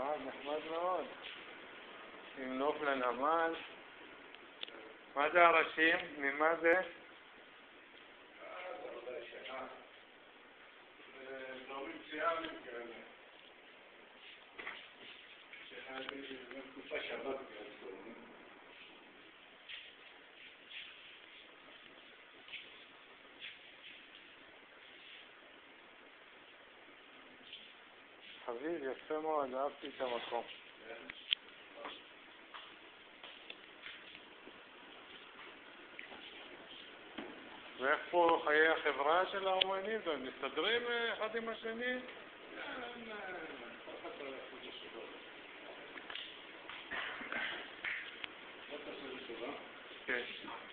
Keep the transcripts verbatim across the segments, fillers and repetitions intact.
אה, נחמד מאוד. עם נוף לנמל. מה זה הראשים? ממה זה? אה, זה עבודה ישנה. זה דברים ציאליים כאלה. שנה בתקופה שעבדתי על דברים. חביב, יפה מאוד, אהבתי את המקום. ואיך פה חיי החברה של האומנים? הם מסתדרים אחד עם השני? כן.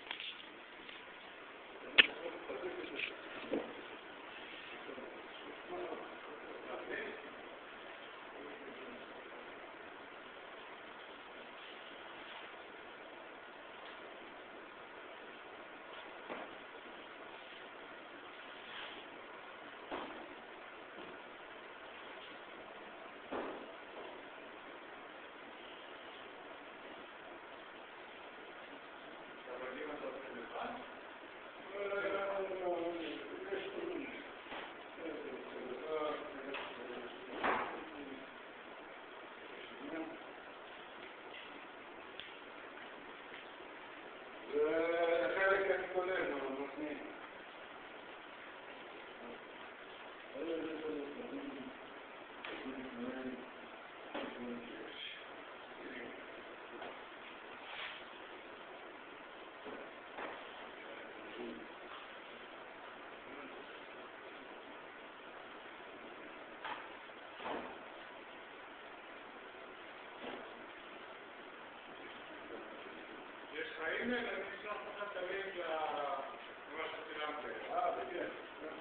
וחלק אני כולל, אבל נותנים. יש חיים אלה, אני אשלח לך את הלינק למה שצילמת. אה, בכיף.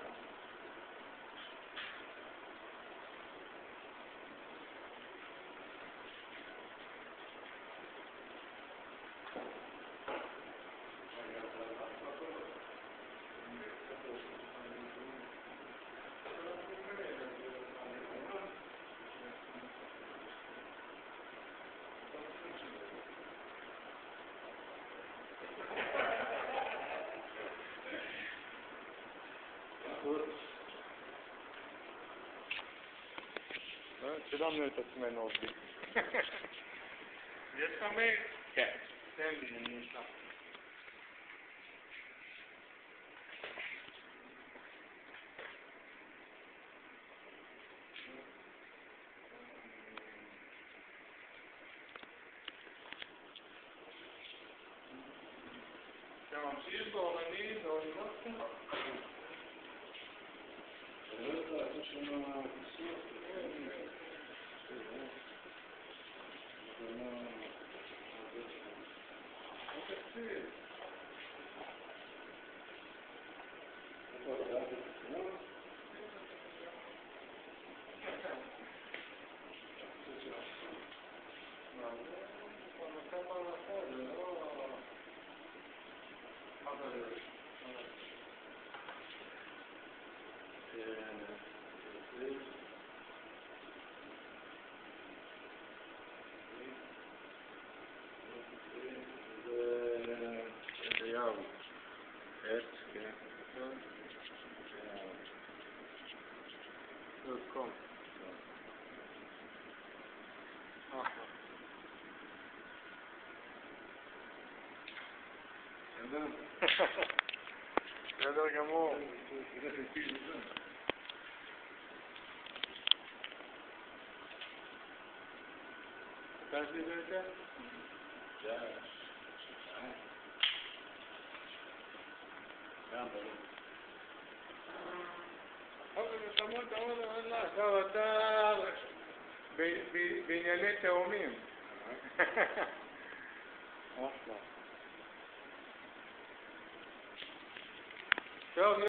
צילמנו את עצמנו עובדים. יש לך מייל? כן. תן לי, אני אשלח. אתה ממשיך באורנית או לא שלך? אני לא יודע, יש שם כיסות. בסדר גמור. אתה עשית את זה? כן. גם ברור. אבל תמוד, תמוד, תמוד, עכשיו אתה בענייני תאומים. אחלה. טוב.